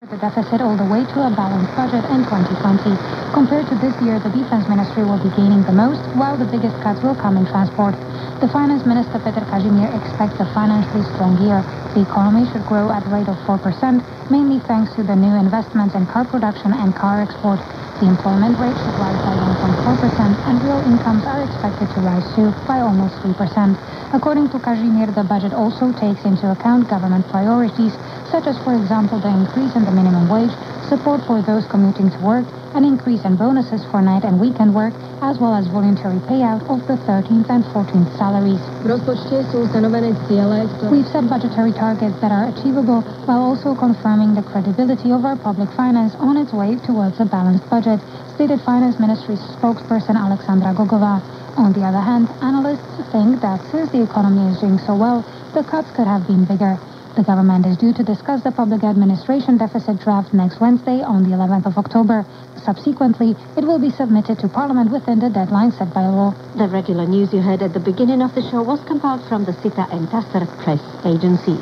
The deficit all the way to a balanced budget in 2020. Compared to this year, the Defense Ministry will be gaining the most, while the biggest cuts will come in transport. The Finance Minister Peter Kažimír expects a financially strong year. The economy should grow at a rate of 4%, mainly thanks to the new investments in car production and car export. The employment rate should rise by 1.4%, and real incomes are expected to rise too by almost 3%. According to Kažimír, the budget also takes into account government priorities, such as, for example, the increase in the minimum wage, support for those commuting to work, an increase in bonuses for night and weekend work, as well as voluntary payout of the 13th and 14th salaries. We've set budgetary targets that are achievable while also confirming the credibility of our public finance on its way towards a balanced budget, stated Finance Ministry spokesperson Alexandra Gogova. On the other hand, analysts think that since the economy is doing so well, the cuts could have been bigger. The government is due to discuss the public administration deficit draft next Wednesday on the 11th of October. Subsequently, it will be submitted to Parliament within the deadline set by law. The regular news you heard at the beginning of the show was compiled from the SITA and TASR press agencies.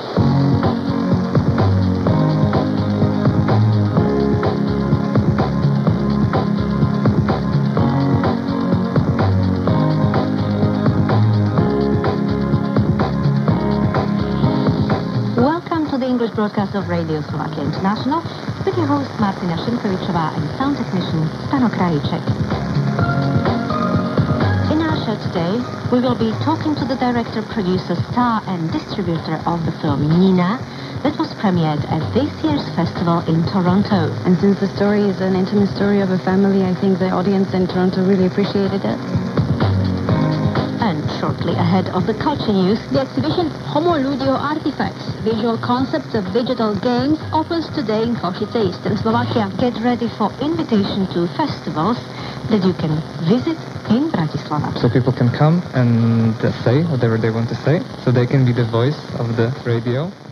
English broadcast of Radio Slovakia International, with your host Martina Šimkovičová and sound technician Stano Krajíček. In our show today, we will be talking to the director, producer, star and distributor of the film Nina, that was premiered at this year's festival in Toronto. And since the story is an intimate story of a family, I think the audience in Toronto really appreciated it. And shortly ahead of the culture news, the exhibition Homo Ludio Artifacts, Visual Concepts of Digital Games, opens today in Košice, Eastern Slovakia. Get ready for invitation to festivals that you can visit in Bratislava. So people can come and say whatever they want to say, so they can be the voice of the radio.